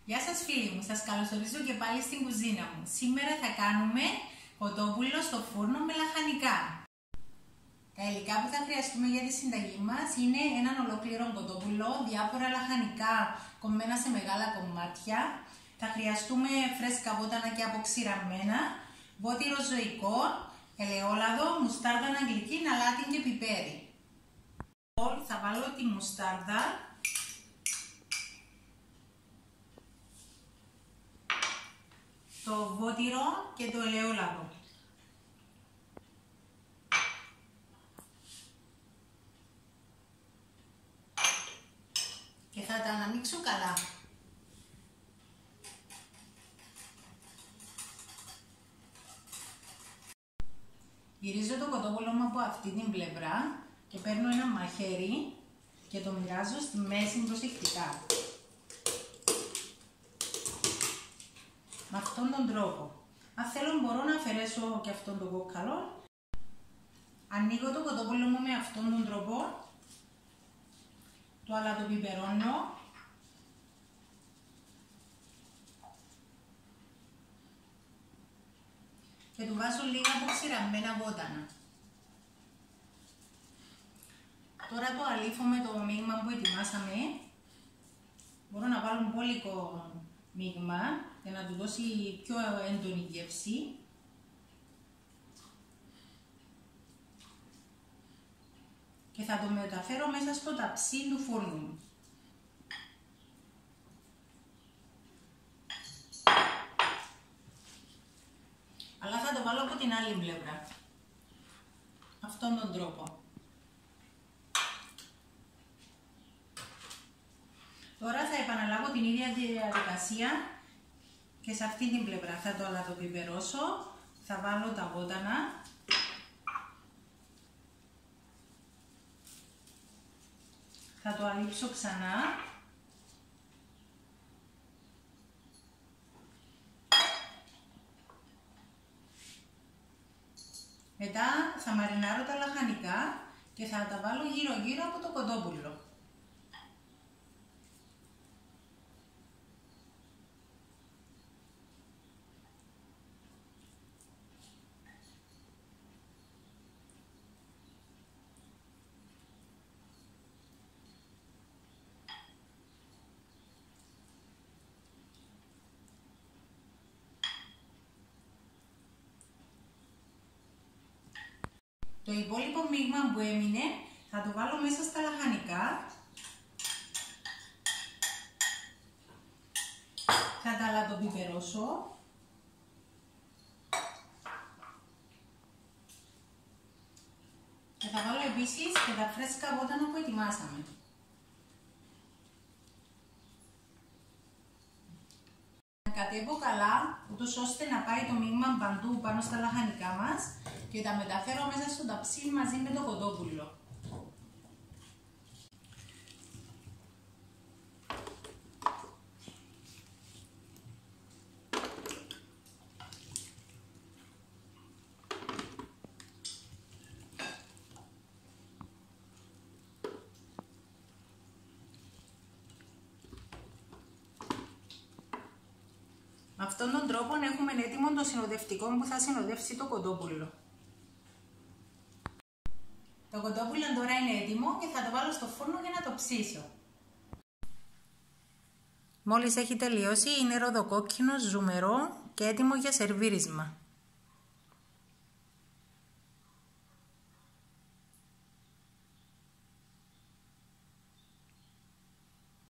Γεια σας φίλοι μου, σας καλωσορίζω και πάλι στην κουζίνα μου. Σήμερα θα κάνουμε κοτόπουλο στο φούρνο με λαχανικά. Τα υλικά που θα χρειαστούμε για τη συνταγή μας είναι έναν ολόκληρο κοτόπουλο, διάφορα λαχανικά κομμένα σε μεγάλα κομμάτια. Θα χρειαστούμε φρέσκα βότανα και αποξηραμένα, βότυρο ζωικό, ελαιόλαδο, μουστάρδα αγγλική, αλάτι και πιπέρι. Θα βάλω τη μουστάρδα, το βότυρο και το ελαιόλαδο. Και θα τα αναμίξω καλά. Γυρίζω το κοτόπουλο μου από αυτή την πλευρά και παίρνω ένα μαχαίρι και το μοιράζω στη μέση προσεκτικά. Με αυτόν τον τρόπο. Αν θέλω μπορώ να αφαιρέσω και αυτόν τον κόκκαλο. Ανοίγω το κοτόπουλο μου με αυτόν τον τρόπο. Το αλατοπιπερώνω. Και του βάζω λίγα αποξηραμένα βότανα. Τώρα το αλήφω με το μείγμα που ετοιμάσαμε. Μπορώ να βάλω μπόλικο μείγμα για να του δώσει πιο έντονη γεύση. Και θα το μεταφέρω μέσα στο ταψί του φούρνου μου. Αλλά θα το βάλω από την άλλη πλευρά. Αυτόν τον τρόπο. Τώρα θα επαναλάβω την ίδια διαδικασία και σε αυτή την πλευρά. Θα το αλατοπιπερώσω, θα βάλω τα βότανα. Θα το αλείψω ξανά. Μετά θα μαρινάρω τα λαχανικά και θα τα βάλω γύρω-γύρω από το κοτόπουλο. Το υπόλοιπο μείγμα που έμεινε θα το βάλω μέσα στα λαχανικά. Θα τα αλατοπιπερώσω. Και θα βάλω επίσης και τα φρέσκα βότανα που ετοιμάσαμε. Κατέβω καλά, ούτως ώστε να πάει το μείγμα παντού πάνω στα λαχανικά μας και τα μεταφέρω μέσα στο ταψί μαζί με το κοτόπουλο. Με αυτόν τον τρόπο έχουμε έτοιμο το συνοδευτικό που θα συνοδεύσει το κοτόπουλο. Το κοτόπουλο τώρα είναι έτοιμο και θα το βάλω στο φούρνο για να το ψήσω. Μόλις έχει τελειώσει είναι ροδοκόκκινο, ζουμερό και έτοιμο για σερβίρισμα.